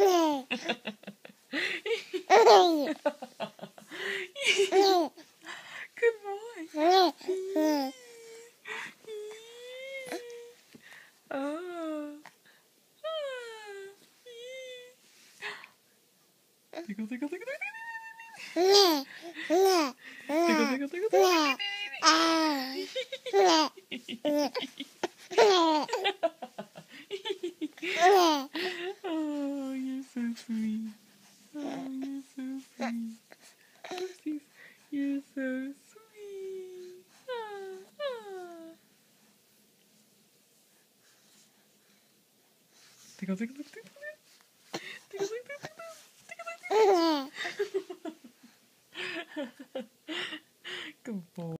Good boy. Oh. Tickle, tickle, tickle, tickle. Tickle, tickle, tickle, tickle. Oh, you're so sweet. Oh, you're so sweet. Oopsies. You're so sweet. Tickle, tickle, tickle, tickle. Tickle, tickle, tickle, tickle. Tickle, tickle, tickle. Good boy.